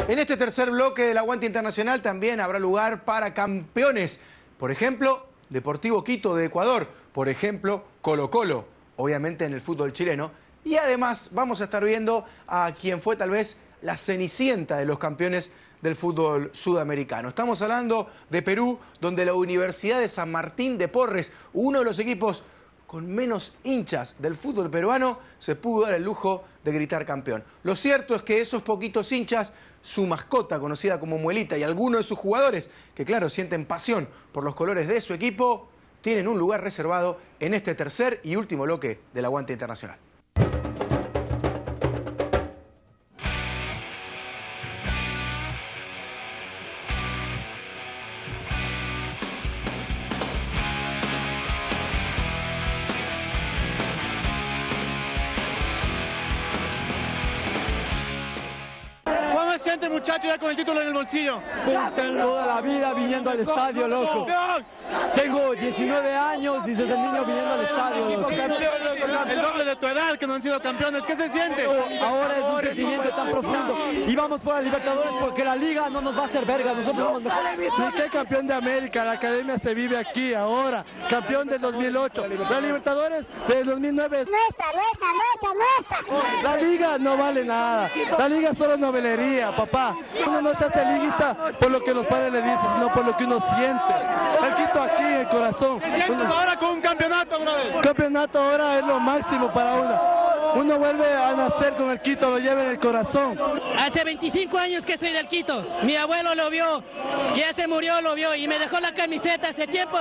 En este tercer bloque del Aguante Internacional también habrá lugar para campeones. Por ejemplo, Deportivo Quito de Ecuador. Por ejemplo, Colo-Colo, obviamente en el fútbol chileno. Y además vamos a estar viendo a quien fue tal vez la cenicienta de los campeones del fútbol sudamericano. Estamos hablando de Perú, donde la Universidad de San Martín de Porres, uno de los equipos con menos hinchas del fútbol peruano, se pudo dar el lujo de gritar campeón. Lo cierto es que esos poquitos hinchas, su mascota conocida como Muelita y algunos de sus jugadores, que claro, sienten pasión por los colores de su equipo, tienen un lugar reservado en este tercer y último bloque del Aguante Internacional. ¿Cómo se siente, muchacho, ya con el título en el bolsillo? Tengo toda la vida viniendo al estadio, loco. Tengo 19 años y desde niño viniendo al estadio, loco. El doble de tu edad que no han sido campeones. ¿Qué se siente? Ahora es un sentimiento tan profundo. Y vamos por la Libertadores porque la Liga no nos va a hacer verga. Nosotros somos mejores. ¿Y qué campeón de América? La academia se vive aquí, ahora. Campeón del 2008. La Libertadores del 2009. La Liga no vale nada. La Liga solo es novelería, papá. Uno no se hace liguista por lo que los padres le dicen, sino por lo que uno siente. El Quito aquí en el corazón. ¿Qué sientes ahora con un campeonato, brother? El campeonato ahora es lo máximo para uno. Uno vuelve a nacer con el Quito, lo lleva en el corazón. Hace 25 años que soy del Quito. Mi abuelo lo vio, que ya se murió, lo vio y me dejó la camiseta hace tiempo.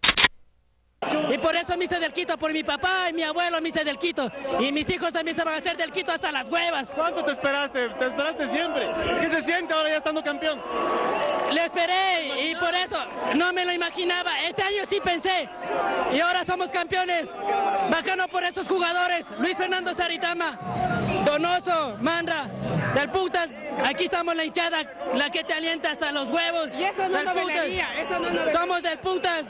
Y por eso me hice del Quito, por mi papá y mi abuelo me hice del Quito. Y mis hijos también se van a hacer del Quito hasta las huevas. ¿Cuánto te esperaste? ¿Te esperaste siempre? ¿Qué se siente ahora ya estando campeón? Le esperé y por eso no me lo imaginaba. Este año sí pensé y ahora somos campeones. Bacano por esos jugadores. Luis Fernando Saritama, Donoso, Mandra, del Putas. Aquí estamos la hinchada, la que te alienta hasta los huevos. Y eso no es novelería, eso no es novelería. Somos del Putas.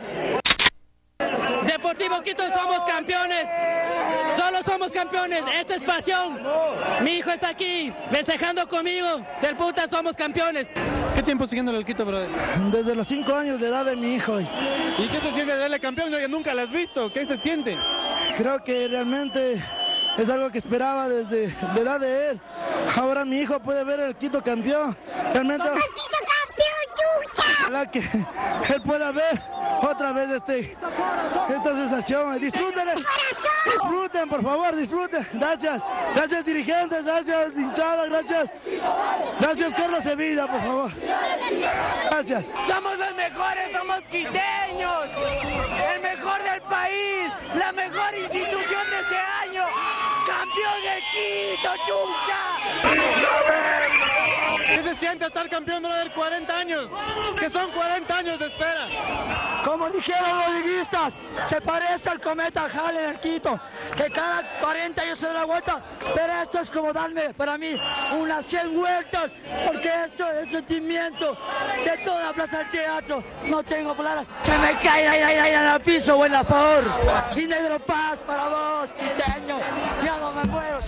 Deportivo Quito, somos campeones. Solo somos campeones. Esto es pasión. Mi hijo está aquí festejando conmigo. Del Putas somos campeones. ¿Qué tiempo siguiéndole al Quito, brother? Desde los 5 años de edad de mi hijo. ¿Y qué se siente de verle campeón? Yo nunca lo has visto. ¿Qué se siente? Creo que realmente es algo que esperaba desde la edad de él. Ahora mi hijo puede ver el Quito campeón. Realmente... ¡El Quito campeón, chucha! Ojalá que él pueda ver otra vez esta sensación. Disfruten, disfruten, por favor, disfruten. Gracias, gracias dirigentes, gracias hinchada, gracias. Gracias Carlos Sevilla, por favor. Gracias. Somos los mejores, somos quiteños. El mejor del país, la mejor institución de este año. ¡Campeón del Quito, chucha! ¿Qué se siente estar campeón, brother? 40 años. Que son 40 años de espera. Como dijeron los liguistas, se parece al cometa Halley en el Quito, que cada 40 años se da una vuelta, pero esto es como darme, para mí, unas 100 vueltas, porque esto es el sentimiento de toda la plaza del teatro. No tengo palabras, se me cae ahí en el piso o en la favor. Y Negro Paz para vos, quiteño, ya no me muero.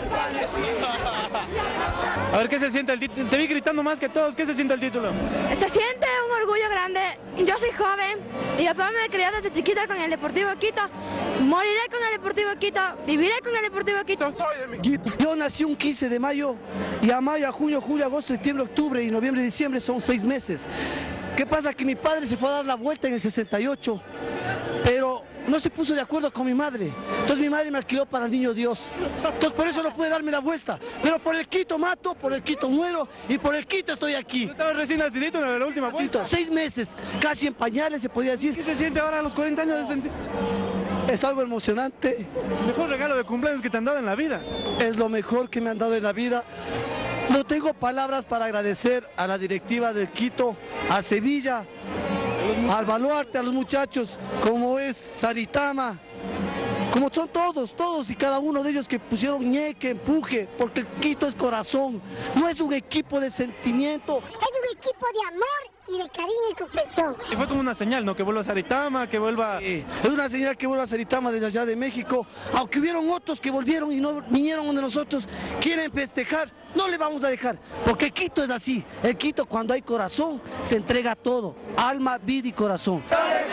A ver, ¿qué se siente el título? Te vi gritando más que todos. ¿Qué se siente el título? Se siente un orgullo grande. Yo soy joven. Mi papá me crió desde chiquita con el Deportivo Quito. Moriré con el Deportivo Quito. Viviré con el Deportivo Quito. Soy de mi Quito. Yo nací un 15 de mayo y a mayo, a junio, julio, agosto, septiembre, octubre y noviembre, diciembre son 6 meses. ¿Qué pasa? Que mi padre se fue a dar la vuelta en el 68, pero no se puso de acuerdo con mi madre. Entonces mi madre me alquiló para el niño Dios. Entonces por eso no pude darme la vuelta. Pero por el Quito mato, por el Quito muero y por el Quito estoy aquí. Estabas recién nacidito en la última vuelta. 6 meses, casi en pañales se podía decir. ¿Qué se siente ahora a los 40 años de sentir? Es algo emocionante. El mejor regalo de cumpleaños que te han dado en la vida. Es lo mejor que me han dado en la vida. No tengo palabras para agradecer a la directiva del Quito, a Sevilla, al Baluarte, a los muchachos, como es Saritama, como son todos y cada uno de ellos que pusieron ñeque, empuje, porque el Quito es corazón, no es un equipo de sentimiento. Es un equipo de amor y de cariño y comprensión. Y fue como una señal, ¿no? Que vuelva a Saritama, que vuelva... Es una señal que vuelva a Saritama desde allá de México, aunque hubieron otros que volvieron y no vinieron donde nosotros quieren festejar, no le vamos a dejar, porque Quito es así, el Quito cuando hay corazón se entrega todo, alma, vida y corazón. ¡Dale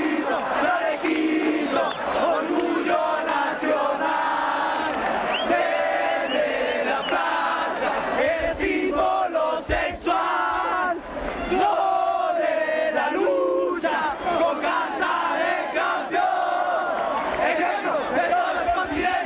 Quito, orgullo nacional! Desde la plaza, el símbolo sexual sobre la lucha con casta de campeón, ejemplo de todo el continente.